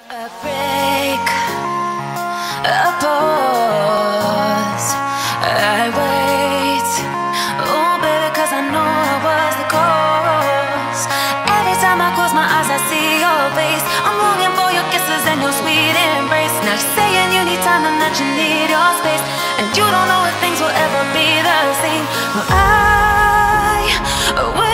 A break, a pause, I wait. Oh baby, cause I know I was the cause. Every time I close my eyes I see your face. I'm longing for your kisses and your sweet embrace. Now you're saying you need time and that you need your space, and you don't know if things will ever be the same. Well, I